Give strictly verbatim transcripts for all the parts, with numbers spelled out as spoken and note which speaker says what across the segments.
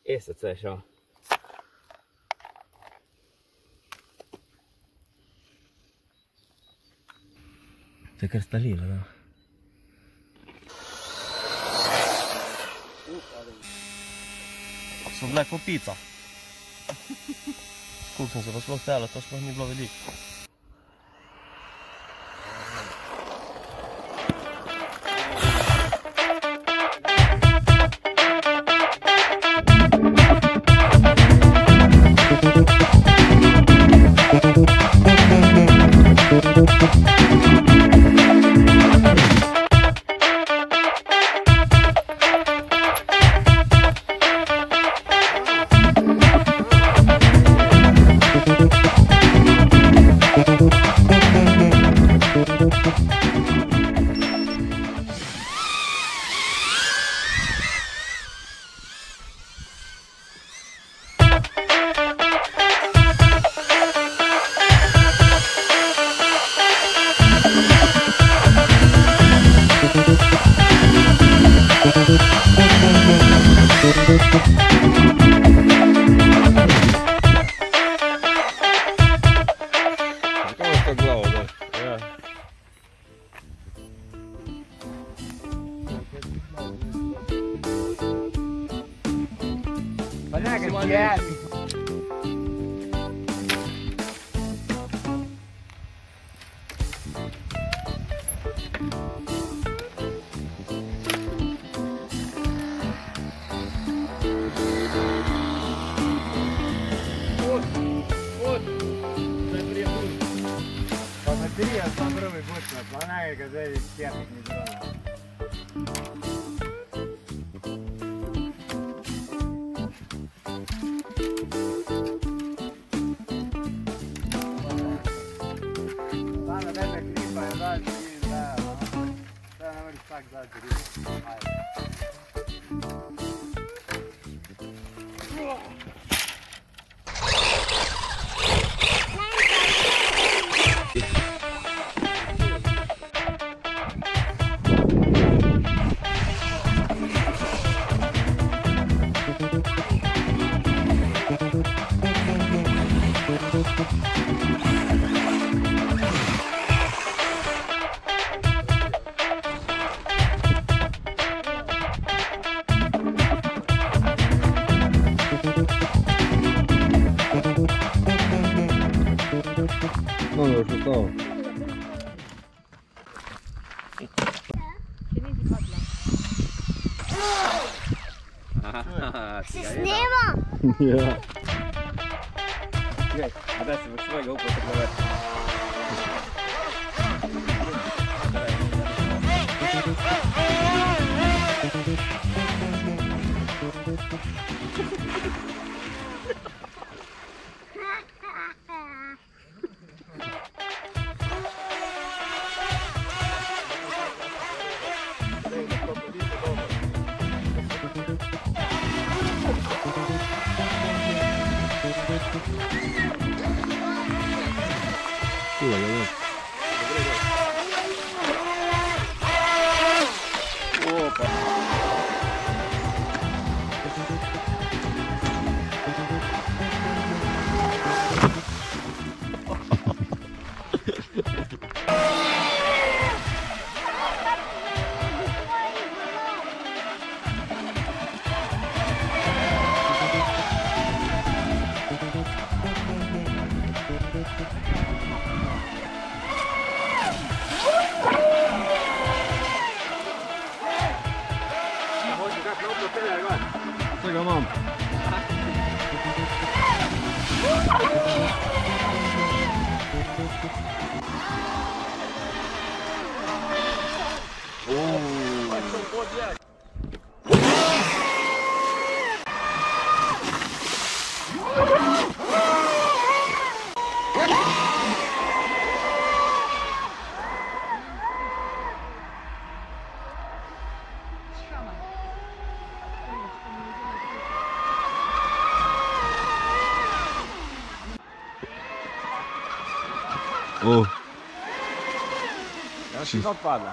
Speaker 1: E sad sve šo. To je kar stalilo, da. So bile ko pica. Koliko sem se pa sploh stela, to sploh ni bilo veliko.
Speaker 2: Pa nekaj prijeti. Pa baterija sam prvi bučna, pa nekaj kad zdaj pjetnik mi drona. Sana tebe kripa je daći i da, da ne moriš tak daći ribu. Ajde.
Speaker 1: Ono što stao.
Speaker 3: Se snima?
Speaker 1: Ja. A da si već svojega upao tako vrti. Чего, я вот. Опа. Čega mam? O.
Speaker 2: Ja si odpada.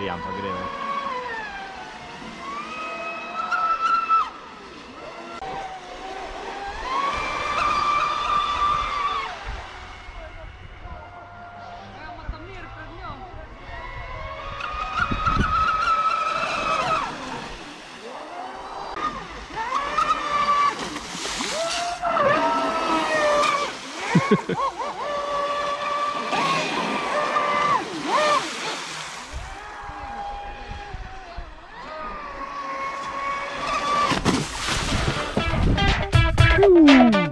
Speaker 3: aerian fa greu. Woo!